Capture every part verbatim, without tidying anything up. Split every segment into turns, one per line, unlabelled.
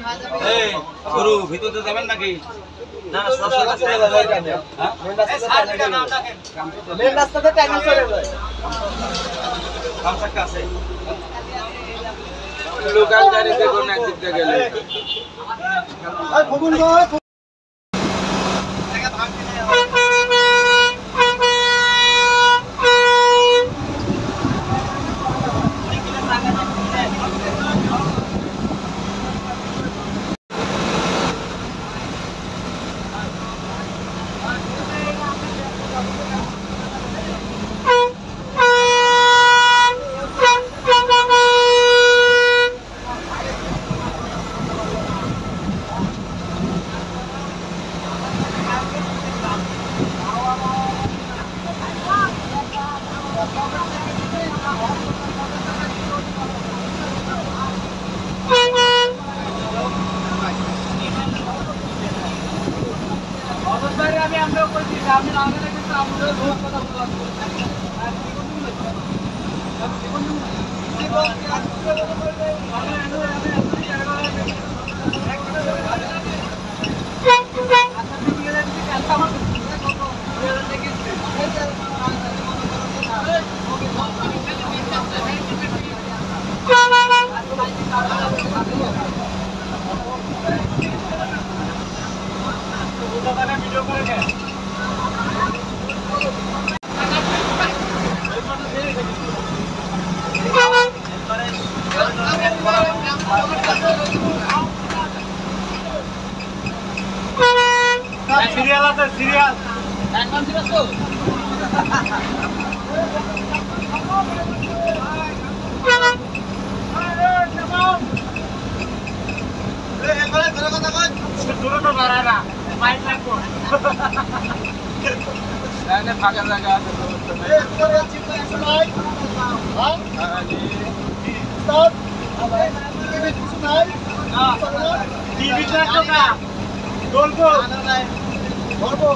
এই গুরু ভিতরে যাবেন নাকি? না মেন রাস্তাতে টাইমিং চলে যায়। কাম সাক্কা আছে লোকাল গাড়িতে কোন একদিক থেকে গেলে এই ফুগুন ভাই আমি আমরা কইছি আমি না আগে কিন্তু আমরা বহুত কথা বললাম ভিডিও করে দে সিরিয়াল আছে সিরিয়াল একদম সিরিয়াল তো একবারে ধরে কথা কই দূরে তো ধরে না মাইক লাগবো এখানে ফাঁকা জায়গা আছে এই করে চিন্তা আছে ভাই হ্যাঁ আরে স্টপ আবার টিভি কিছু নাই না টিভি টা টাকা বলবো না নাই বলবো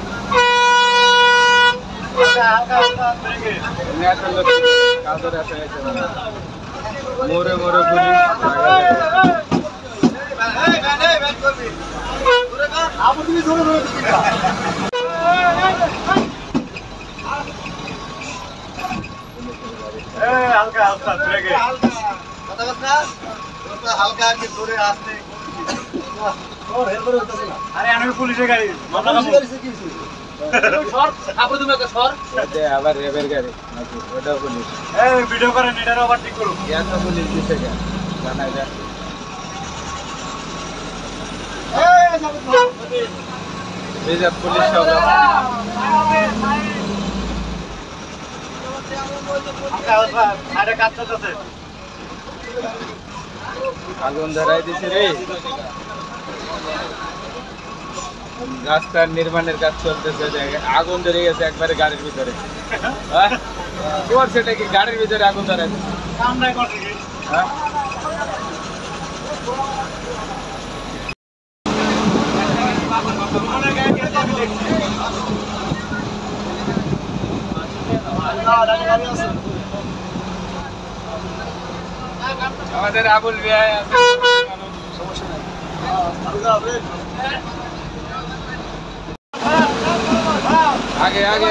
এটা হালকা হালকা ব্রেকে ন্যাশনাল কাউন্টার আছে মোরে মোরে গুলি এই গানে ব্যাট করবি পুরো কা আপু তুমি জোরে জোরে দিবি না এই হালকা হালকা ব্রেকে হালকা কথা কথা ওটা হালকা কি জোরে আসতে ওর হেলমেট হচ্ছে না আরে আমি পুলিশের গাড়ি মাথা কামু সর আপু তুমি একটা সর দে আবার রেবের গাড়ি নাকি ওটা পুলিশ এই ভিডিও করে নেটার ওভারটেক করো ইয়া তো পুলিশ দিছে গা জানা যা এই সব এই যে পুলিশ সব আরে কাজ চলতেছে আগুন ধরাই দিছে রে রাস্তার নির্মাণের কাজ চলতেছে আগুন ধরে গেছে একবারে গাড়ির ভিতরে হ্যাঁ কি বলছে এটা কি গাড়ির ভিতরে আগুন ধরাই দিছে সামনে করছে হ্যাঁ আমাদের আবুল ভাই আছে সমস্যা নাই আগে আগে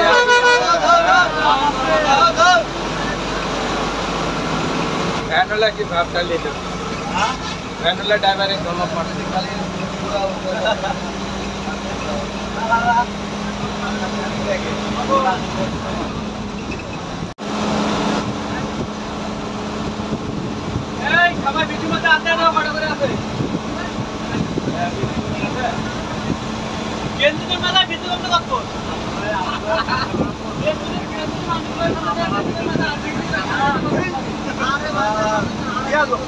ভ্যানওয়ালা কি ভাবটা নিল ভ্যানওয়ালা ড্রাইভারে কোনো মারতে খালি এই খাবার বিচু মধ্যে আতে না বড় করে আছে কেন্দ্রের মেলা বিচু মধ্যে কত আরে বাবা ইয়া গো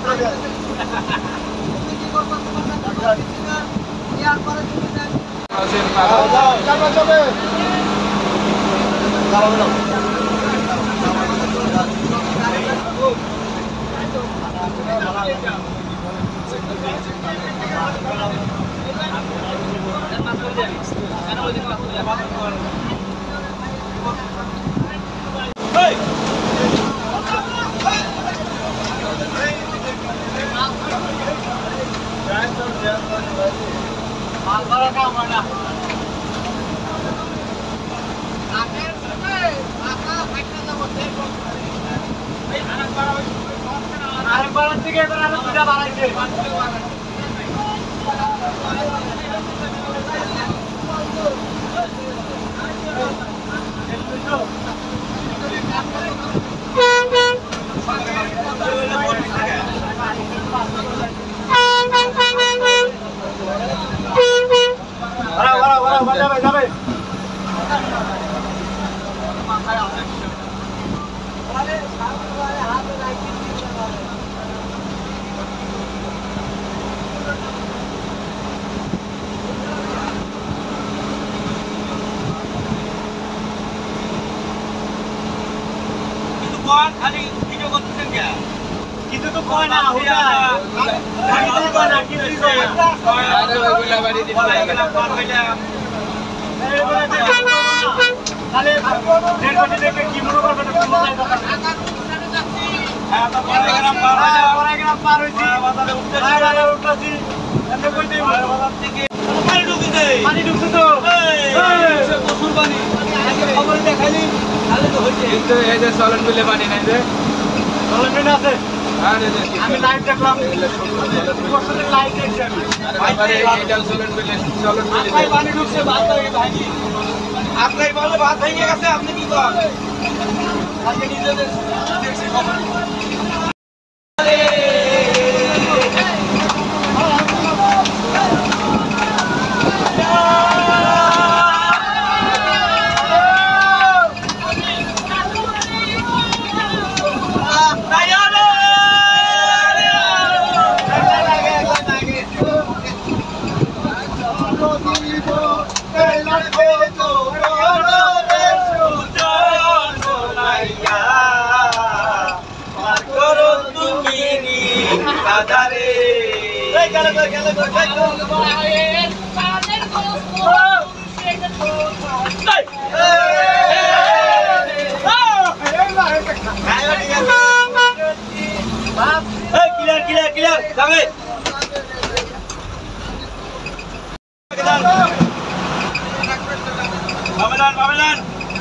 ইয়ার পরে তুমি যাও যাও যাও যাবে যাও যাও Hey! আরেকবার থেকে এবার আরো দুটা বাড়াইছে বাড়া বাড়া বাড়া বাড়া যাবে আরে সামনে হাত রাখি খালি ভিডিও করতেছেন কে কিছু তো কয় না হুদা খালি তো কয় না কিছু কয় না আরে ওইগুলা বাড়ি দিতে গেলাম পার হইলাম খালি দেড় কোটি দেখে কি মনে করবেন কোনো নাই দরকার হ্যাঁ তো পরে গ্রাম পার হইলাম পরে গ্রাম পার হইছি বাজারে উঠতে বাজারে উঠতেছি এমনি কই দেই বাজার থেকে পানি ঢুকছে পানি ঢুকছে তো এই প্রচুর পানি খবর দেখাইলি তাহলে তো হইছে কিন্তু এই যে চলন বিলে পানি নাই যে চলন বিলে আছে আরে আমি লাইভ দেখলাম বছরের লাইভ দেখছি আমি আরে এইটা চলন বিলে চলন বিলে ভাই পানি ঢুকছে ভাত হয়ে ভাঙি আপনি বলে ভাত ভেঙে গেছে আপনি কি করেন আজকে নিজে দেখছি খবর Kilar, kilar, kilar, dame. Babelan, babelan.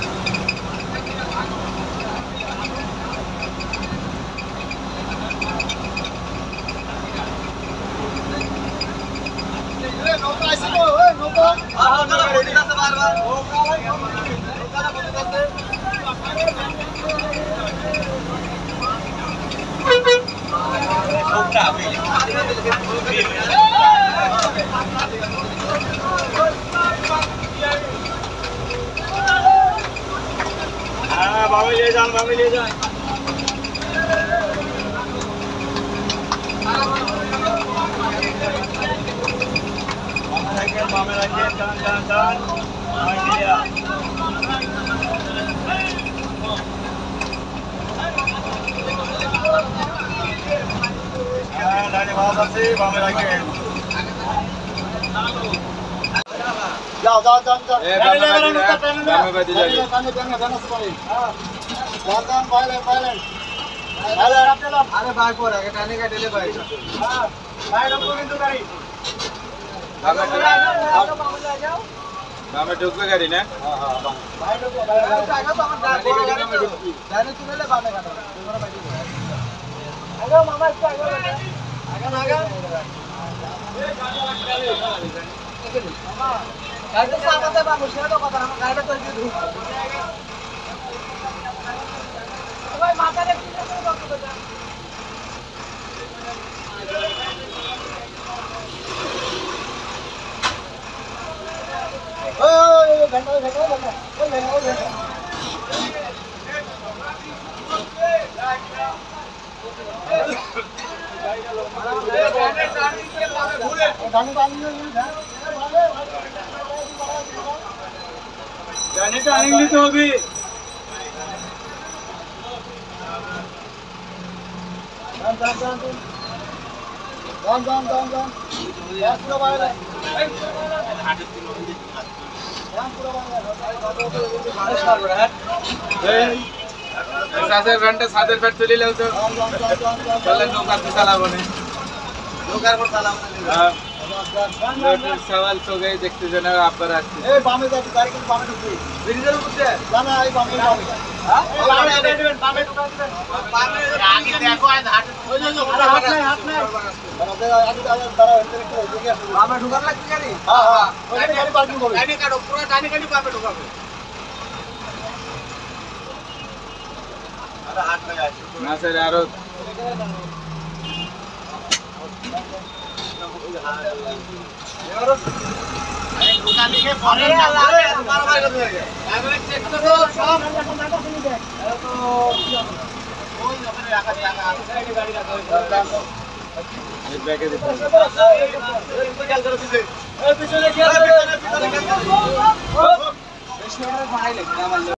हाँ बाबा ले जान बाबा ले जान मामा रखे मामा रखे जान जान जान आइडिया हाँ लाने बाबा से मामा रखे जाओ जाओ जाओ जाओ ए बाबा बैठ जाइए जाने जाने जाने से भाई हां जान जान पहले पहले पहले अरे भाई पर आगे टाने का डेले भाई हां भाई लोग को किंतु गाड़ी बाबा ले जाओ बाबा ढुक गाड़ी ना हां हां भाई लोग आगे तो हम गाड़ी में ढुकी जाने तूने ले बाबा का तुम्हारा भाई आगे मामा इसको आगे आगे आगे ये गाड़ी लगा मामा गाड़ी सामने बा मुझे तो पता हम गाड़ी तो दे दूं भाई माता ने किसी को रोक दो ओए घंटा घंटा घंटा ओए घंटा ओए घंटा जाने का आएंगे तो अभी जान जान जान जान जान जान जान यार पूरा बाहर है जान पूरा बाहर है सादर घंटे सादर पेट चली ले तो चल नौका पे चला बने नौका पर चला बने हां
सवाल तो गए देखते जना आपका रास्ते
ए बामे जा गाड़ी के बामे ढुकबी ब्रिजेर উপরে না না এই বামে বামে হ্যাঁ বামে দিবেন বামে ঢুকা দিবেন বামে আগে দেখো আজ হাট ওই যে হাট নাই হাট নাই আমাদের আগে দাঁড়া দাঁড়া হইতে একটু এদিকে আসো বামে ঢুকার লাগবে গাড়ি হ্যাঁ হ্যাঁ ওখানে গাড়ি পার্কিং করো গাড়ি কাটো পুরো গাড়ি গাড়ি বামে ঢুকাবে আরে হাট নাই আছে
না স্যার আরো
এবারে আরে ঢুকা দিকে পরে আল্লাহ মার মার করে দিয়ে আগে চেক তো সব আরে তো ওই ওখানে রাখা রাখা আছে সাইডে গাড়ি রাখা হয়েছে
एक बैग दे
খেয়াল করে দিতে এই পিছনে খেয়াল করে পিছনে খেয়াল করে বেশি আর বাড়াই লাগে আমার